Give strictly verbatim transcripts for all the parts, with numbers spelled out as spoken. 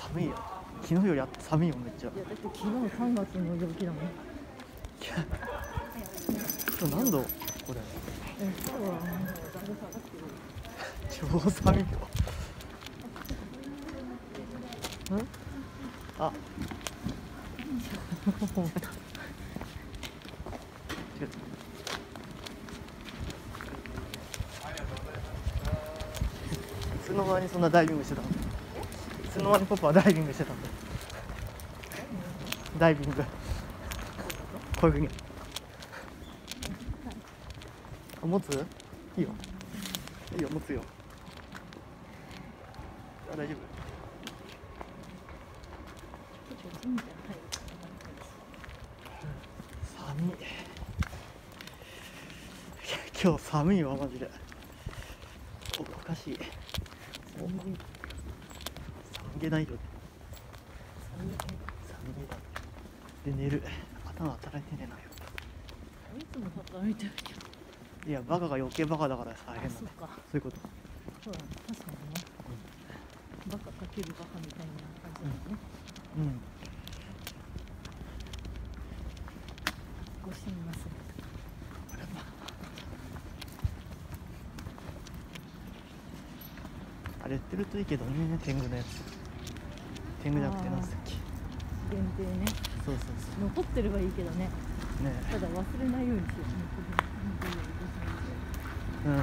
寒いよ。昨日よりあって寒いよめっちゃ。いやだって昨日さんがつの陽気だもん。いや今日何度これ。 えそうは超寒いよ。んあお前違う。いつの間にそんなダイビングしてたの。いつの間にパパはダイビングしてたんだ。ダイビングこういうふうにあ持ついいよいいよ持つよ。あ大丈夫。寒い。今日寒いわマジで。おかしい。寒げないよ。寒げで寝る。頭働いてねえなよ。 いつも働いてるけど。 いやバカが余計バカだから大変なんだ。そういうこと。 そうだね確かにね。バカかけるバカみたいな感じだね。 うん。うんごしみます。 あれ売ってるといいけどね、天狗のやつ。天狗じゃなくて何だっけ。 限定ね。 そうそうそう。 残ってればいいけどね。 ね。 ただ忘れないようにしよう。 うん。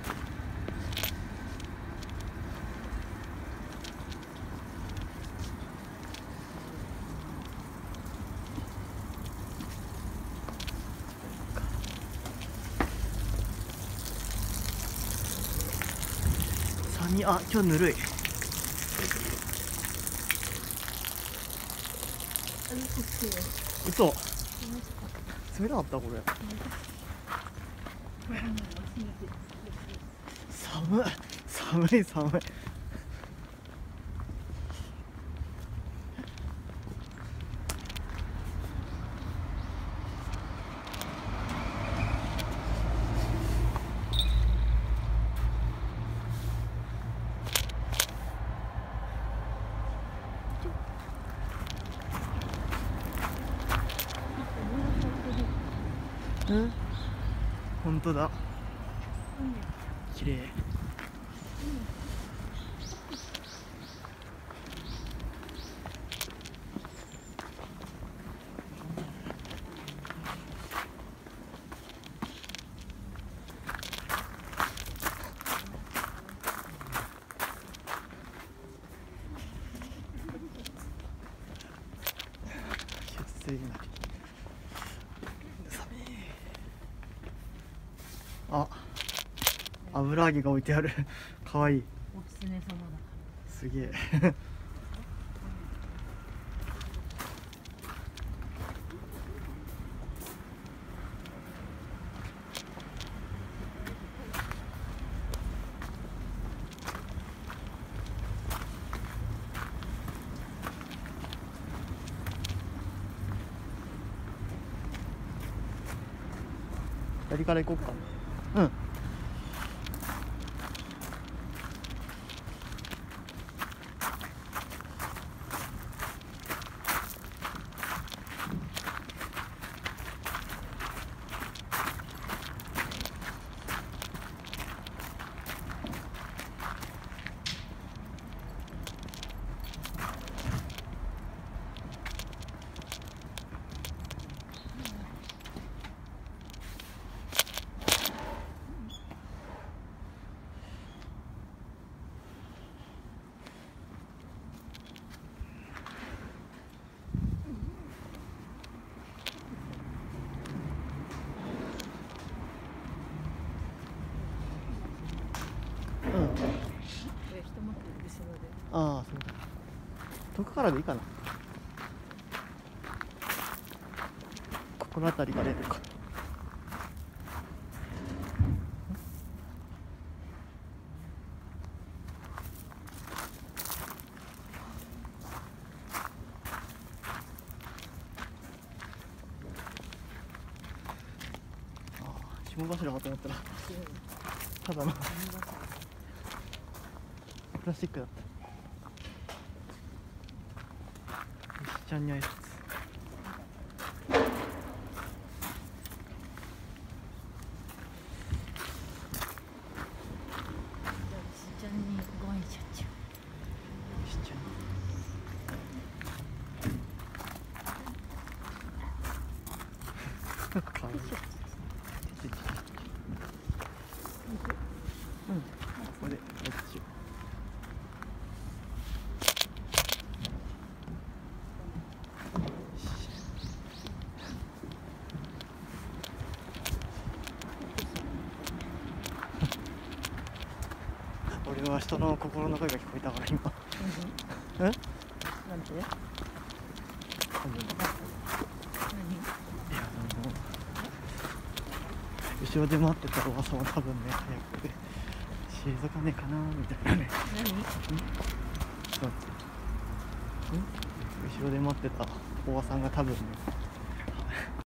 あ、今日ぬるい。嘘。冷たかったこれ。寒い寒い寒い。うん、本当だ。綺麗。出水なり。あ、油揚げが置いてある。かわいい。 おすすめ様だ。 すげえ。左から行こうか。うん。ああ、そうだ。遠くからでいいかな。ここの辺りが出るか。ああ、霜柱かと思ったらただのプラスチックだった。 ちゃんに挨拶。 じゃあ石ちゃんにご挨拶。 石ちゃん。かわいい。うん、ここで、こっち。俺は人の心の声が聞こえたから今。え？ なんて？ 多分。いや、あの後ろで待ってたおばさんは多分ね、早く退かねえかなみたいなね。 何？ うん？そう。うん？後ろで待ってたおばさんが多分ね、